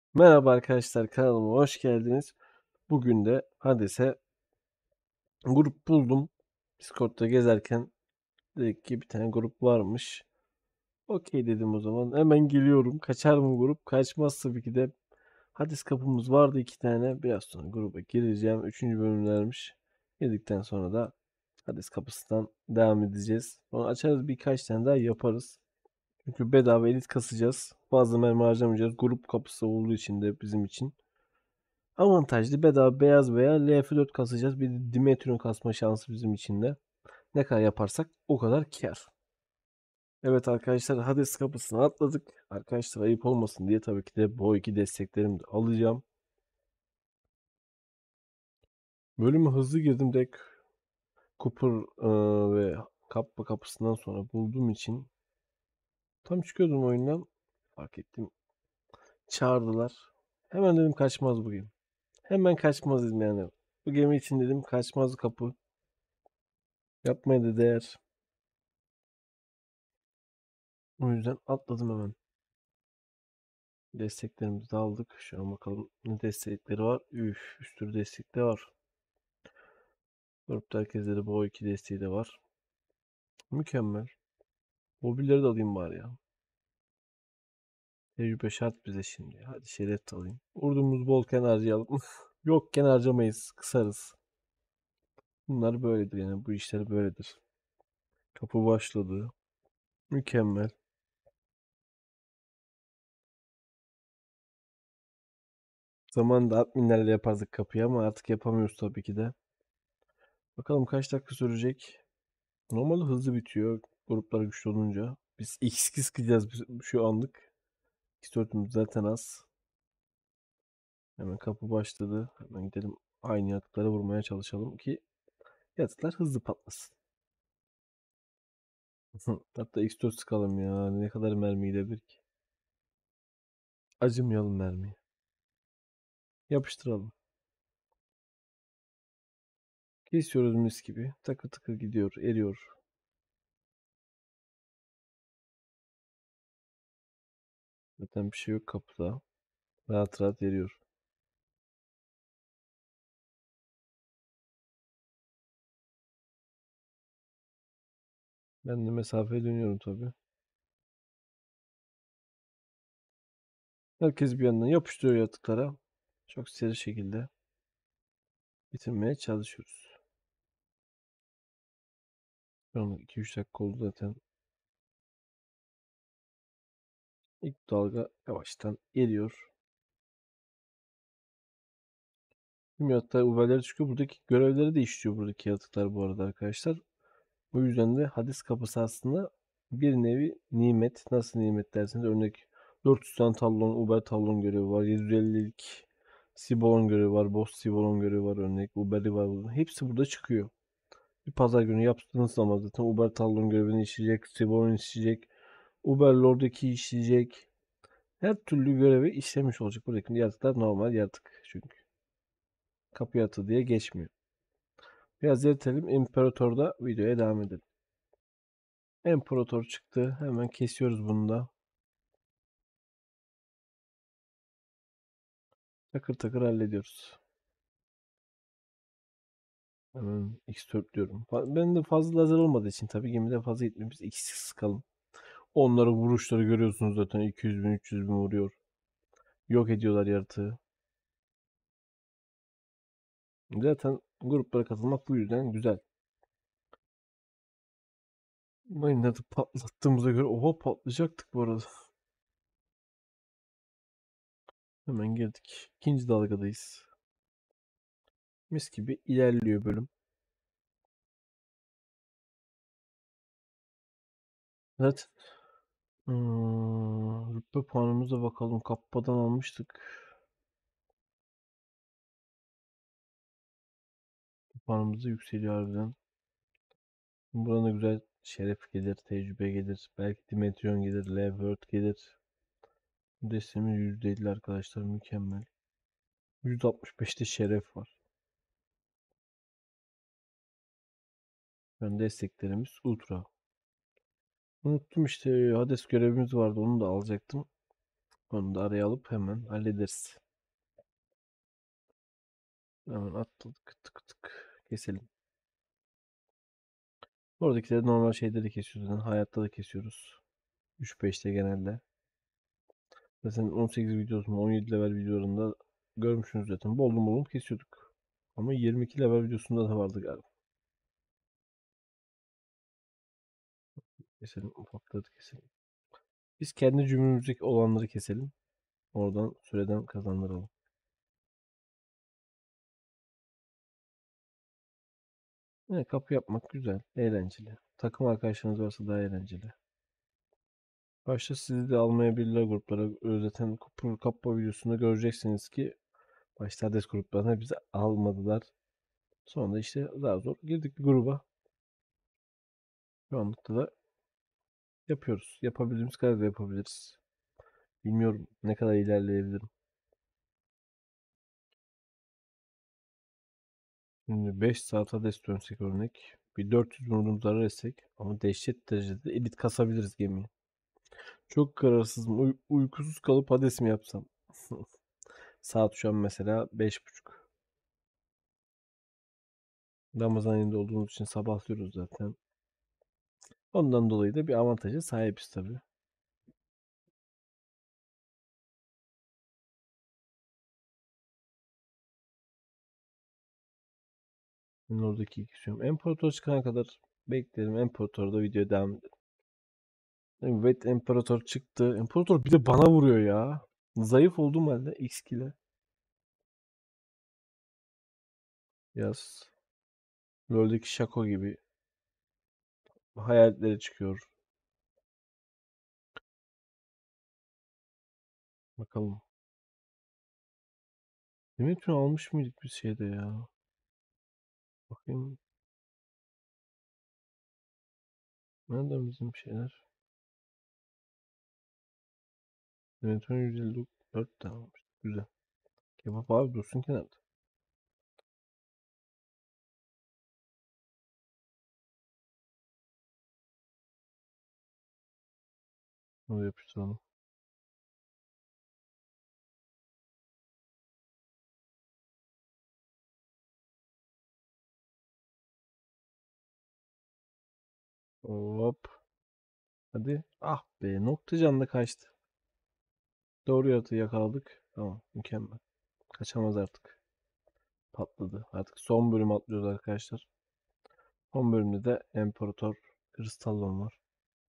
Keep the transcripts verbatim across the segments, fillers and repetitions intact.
Merhaba arkadaşlar, kanalıma hoş geldiniz. Bugün de Hades'e grup buldum. Discord'da gezerken dedik ki bir tane grup varmış. Okey dedim o zaman. Hemen geliyorum. Kaçar mı grup? Kaçmaz tabii ki de. Hades kapımız vardı iki tane. Biraz sonra gruba gireceğim. Üçüncü bölümlermiş. Girdikten sonra da Hades kapısından devam edeceğiz. Sonra açarız, birkaç tane daha yaparız. Çünkü bedava elit kasacağız. Fazla mermi harcamayacağız. Grup kapısı olduğu için de bizim için avantajlı, bedava beyaz veya L F dört kasacağız. Bir de Dimetron kasma şansı bizim için de. Ne kadar yaparsak o kadar kar. Evet arkadaşlar, Hades kapısına atladık. Arkadaşlar ayıp olmasın diye tabii ki de bu iki desteklerimi de alacağım. Bölümü hızlı girdim, direkt Cooper e, ve Kappa kapısından sonra bulduğum için tam çıkıyordum oyundan, fark ettim. Çağırdılar. Hemen dedim kaçmaz bugün. Hemen kaçmaz dedim yani. Bu gemi için dedim kaçmaz kapı. Yapmaya da değer. O yüzden atladım hemen. Desteklerimizi de aldık. Şu an bakalım ne destekleri var. Üf, bir sürü destek de var. Grupta herkeste de bu iki desteği de var. Mükemmel. Mobilleri de alayım bari ya. Tecrübe şart bize şimdi. Hadi şeref de alayım. Vurduğumuz bolken harcayalım. Yokken harcamayız. Kısarız. Bunlar böyledir yani. Bu işler böyledir. Kapı başladı. Mükemmel. Zamanında adminlerle yapardık kapıyı ama artık yapamıyoruz tabii ki de. Bakalım kaç dakika sürecek. Normalde hızlı bitiyor gruplar güçlü olunca. Biz X iki sıkacağız şu anlık. X dörtümüz zaten az. Hemen kapı başladı. Hemen gidelim aynı yaratıklara vurmaya çalışalım ki yaratıklar hızlı patlasın. Hatta X dört sıkalım ya. Ne kadar mermi gidebilir ki? Acımayalım mermiye. Yapıştıralım. Kesiyoruz mis gibi. Takır takır gidiyor. Eriyor. Zaten bir şey yok kapıda. Rahat rahat eriyor. Ben de mesafeye dönüyorum tabii. Herkes bir yandan yapıştırıyor yaratıklara. Çok seri şekilde bitirmeye çalışıyoruz. Şu an iki üç dakika oldu zaten. İlk dalga yavaştan eriyor. Tüm yaratıklar Uber'lere çıkıyor. Buradaki görevleri de işliyor buradaki yaratıklar bu arada arkadaşlar. O yüzden de Hades kapısı aslında bir nevi nimet. Nasıl nimet derseniz, örnek dört yüz tane tablon, Uber tablon görevi var. yedi yüz ellilik Sibolon görevi var. Boss Sibolon görevi var örnek. Uber'i var burada. Hepsi burada çıkıyor. Bir pazar günü yaptığınız zaman zaten Uber tablon görevini işleyecek. Sibolon işleyecek. Uber Lord'daki işleyecek. Her türlü görevi işlemiş olacak. Buradaki yaratıklar normal yaratık çünkü. Kapı yaratığı diye geçmiyor. Biraz eritelim. İmparator'da videoya devam edelim. İmparator çıktı. Hemen kesiyoruz bunu da. Takır takır hallediyoruz. Hemen X dört diyorum. Ben de fazla lazer olmadığı için tabii gemide fazla gitmiyor. Biz X sıkalım. Onların vuruşları görüyorsunuz zaten. iki yüz bin üç yüz bin vuruyor. Yok ediyorlar yaratığı. Zaten gruplara katılmak bu yüzden güzel. Mayınları patlattığımıza göre oha patlayacaktık bu arada. Hemen girdik. İkinci dalgadayız. Mis gibi ilerliyor bölüm. Evet. Hmm, rütbe puanımıza bakalım. Kappadan almıştık. Puanımız da yükseliyor harbiden. Buradan da güzel şeref gelir, tecrübe gelir. Belki Dimetron gelir, Levert gelir. Destemiz yüzde elli arkadaşlar, mükemmel. yüzde altmış beşte şeref var. Yani desteklerimiz ultra. Unuttum işte, Hades görevimiz vardı, onu da alacaktım. Onu da araya alıp hemen hallederiz. Hemen atladık. Tık tık. Keselim. Oradakileri normal şeyleri kesiyoruz. Yani hayatta da kesiyoruz. üç beşte genelde. Zaten on sekiz videosunda on yedi level videolarında görmüşsünüz zaten. Bollum bollum kesiyorduk. Ama yirmi iki level videosunda da vardı galiba. Keselim. Ufakları da keselim. Biz kendi cümlemizdeki olanları keselim. Oradan süreden kazandıralım. Evet, kapı yapmak güzel. Eğlenceli. Takım arkadaşlarınız varsa daha eğlenceli. Başta sizi de almayabilirler gruplara. Zaten kupur kapma videosunda göreceksiniz ki başta Hades gruplarına bizi almadılar. Sonra işte daha zor girdik bir gruba. Şu anlıkta da yapıyoruz. Yapabildiğimiz kadar da yapabiliriz. Bilmiyorum ne kadar ilerleyebilirim. Şimdi beş saat Hades dönsek örnek. Bir dört yüz vurduğumuz zarar etsek ama dehşet derecede elit kasabiliriz gemiyi. Çok kararsızım. Uy- uykusuz kalıp Hades mi yapsam? Saat şu an mesela beş buçuk. Ramazan ayında olduğumuz için sabahlıyoruz zaten. Ondan dolayı da bir avantaja sahibiz tabii. Ben oradaki iki istiyorum. İmparator çıkana kadar beklerim. İmparator'da video devam edelim. Evet, İmparator çıktı. İmparator bir de bana vuruyor ya. Zayıf olduğum halde X ile. Yaz. LoL'deki Şako gibi hayaletlere çıkıyor. Bakalım. Dimitri almış mıydık bir şeyde ya? Bakayım. Nereden bizim şeyler? Dimitri yüz elli dört tane almış. Güzel. Kebap abi dursun kenarda. Onu yapıştıralım. Hop. Hadi. Ah be. Nokta canlı kaçtı. Doğru yaratığı yakaladık. Tamam. Mükemmel. Kaçamaz artık. Patladı. Artık son bölüm atlıyoruz arkadaşlar. Son bölümde de İmparator Kristallon var.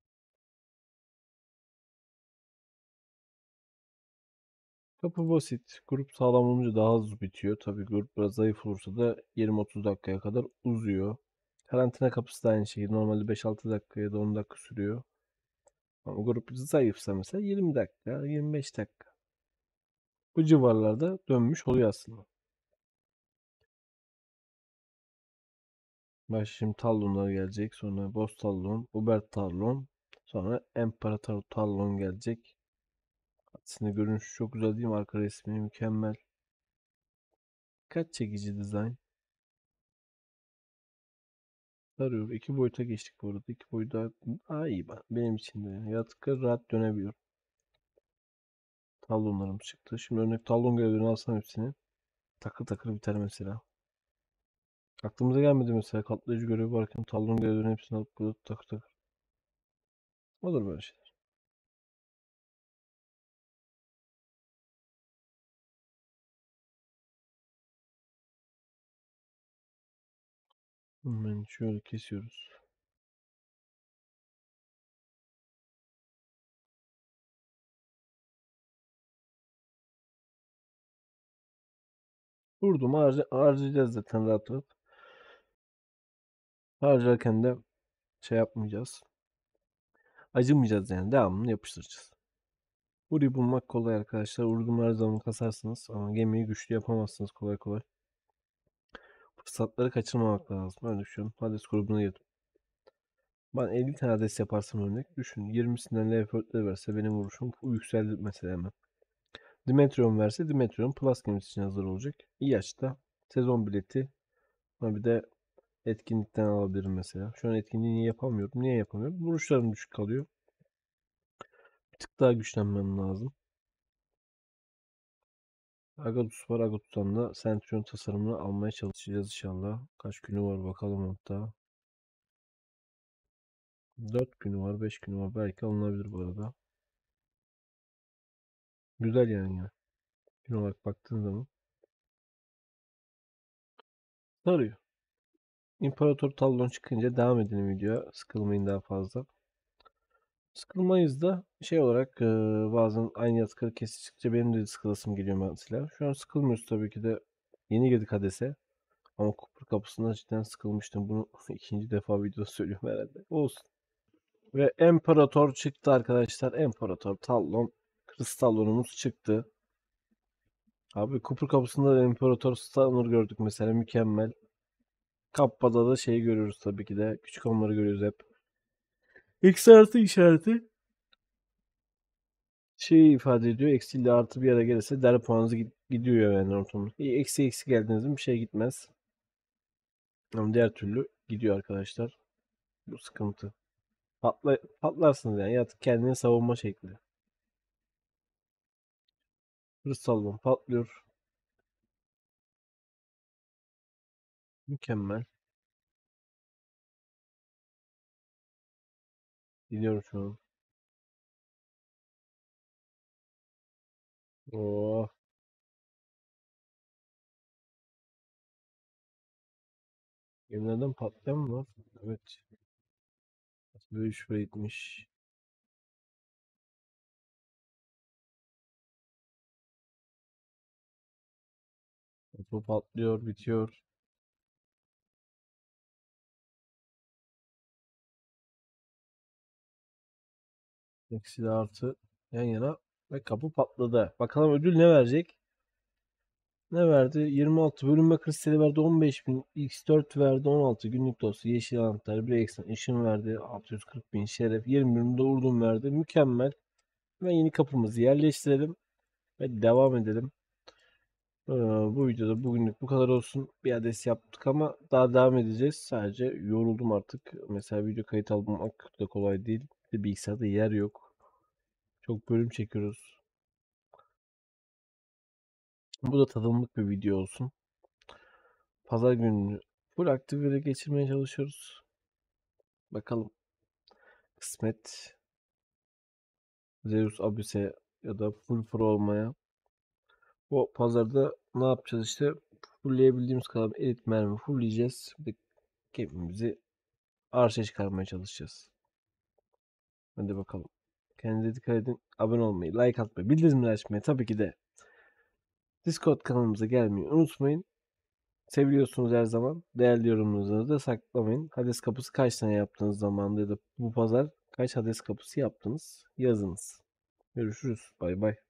Kapı basit. Grup sağlam olunca daha hızlı bitiyor. Tabii grup biraz zayıf olursa da yirmi otuz dakikaya kadar uzuyor. Karantina kapısı da aynı şey. Normalde beş altı dakika ya da on dakika sürüyor. Ama grup zayıfsa mesela yirmi dakika, yirmi beş dakika. Bu civarlarda dönmüş oluyor aslında. Baş şimdi Talonlar gelecek. Sonra Boss Talon, Uber Talon. Sonra Imperator Talon gelecek. Aslında görünüşü çok güzel değil mi? Arka resmi mükemmel. Kaç çekici dizayn. Sarıyor. İki boyuta geçtik bu arada. İki boyut daha, daha iyi ben. Benim için de. Yani. Yaratıklar rahat dönebiliyor. Talonlarım çıktı. Şimdi örnek talon görevlerini alsam hepsini. Takır takır biter mesela. Aklımıza gelmedi mesela katlayıcı görevi varken talon görevlerinin hepsini alıp burada takır takır. Olur böyle şeyler. Hemen şöyle kesiyoruz. Vurdum harca harcayacağız zaten rahat rahat. Harcarken de şey yapmayacağız. Acımayacağız yani. Devamını yapıştıracağız. Burayı bulmak kolay arkadaşlar. Vurdum her zaman kasarsınız ama gemiyi güçlü yapamazsınız kolay kolay. Fırsatları kaçırmamak lazım. Öyle düşünüyorum. Hades grubuna girdim. Ben elli tane Hades yaparsam örnek. Düşün. yirmisinden L F dörtleri verse benim vuruşum yükseldi mesela hemen. Dimetrion verse Dimetrion Plus gemisi için hazır olacak. İyi açıda. Sezon bileti. Ama bir de etkinlikten alabilirim mesela. Şu an etkinliği niye yapamıyorum? Niye yapamıyorum? Vuruşlarım düşük kalıyor. Bir tık daha güçlenmem lazım. Agatus var. Agatus'tan da Centurion tasarımını almaya çalışacağız inşallah. Kaç günü var bakalım hatta. dört günü var, beş günü var. Belki alınabilir bu arada. Güzel yani ya. Gün olarak baktığın zaman sarıyor. İmparator Talon çıkınca devam edelim videoya. Sıkılmayın daha fazla. Sıkılmayız da şey olarak e, bazen aynı yazıları kesiştikçe benim de sıkılasım geliyor mesela. Şu an sıkılmıyoruz tabii ki de. Yeni girdik Hades'e. Ama Kupur kapısında cidden sıkılmıştım. Bunu ikinci defa videoda söylüyorum herhalde. Olsun. Ve Imperator çıktı arkadaşlar. Imperator Talon. Kristallonumuz çıktı. Abi Kupur kapısında da İmparator Stammer gördük mesela. Mükemmel. Kappa'da da şeyi görüyoruz tabii ki de. Küçük onları görüyoruz hep. Eksi artı işareti şey ifade ediyor. Eksi ile artı bir araya gelirse der puanınız gidiyor yani ortamda. Eksi eksi geldiğinizde bir şey gitmez. Ama diğer türlü gidiyor arkadaşlar. Bu sıkıntı. Patla, patlarsınız yani. Ya kendini savunma şekli. Hırs salmon patlıyor. Mükemmel. Gidiyorum şu an. Oh. Gemilerden patlayan mı var? Evet. Böyle şuraya gitmiş. Bu patlıyor, bitiyor. Eksi ile artı yan yana ve kapı patladı. Bakalım ödül ne verecek? Ne verdi? yirmi altı bölünme kristali verdi. on beş bin. X dört verdi. on altı günlük dosya. Yeşil anahtar. Bir eksen ışın verdi. altı yüz kırk bin şeref. yirmi bin de urdun verdi. Mükemmel. Ve yeni kapımızı yerleştirelim. Ve devam edelim. Ee, bu videoda bugünlük bu kadar olsun. Bir adet yaptık ama daha devam edeceğiz. Sadece yoruldum artık. Mesela video kayıt almak da kolay değil. Bir de bilgisayarda yer yok. Çok bölüm çekiyoruz. Bu da tadımlık bir video olsun. Pazar gününü full aktivite geçirmeye çalışıyoruz. Bakalım. Kısmet Zeus Abyss'e ya da full pro olmaya. Bu pazarda ne yapacağız işte? Fullleyebildiğimiz kadar elit mermi fullleyeceğiz. Bir de gemimizi arşa çıkarmaya çalışacağız. Hadi bakalım. Kendinize dikkat edin. Abone olmayı, like atmayı, bildirimleri açmayı tabii ki de Discord kanalımıza gelmeyi unutmayın. Seviliyorsunuz her zaman. Değerli yorumlarınızı da saklamayın. Hades kapısı kaç tane yaptığınız zamanda ya da bu pazar kaç Hades kapısı yaptınız? Yazınız. Görüşürüz. Bay bay.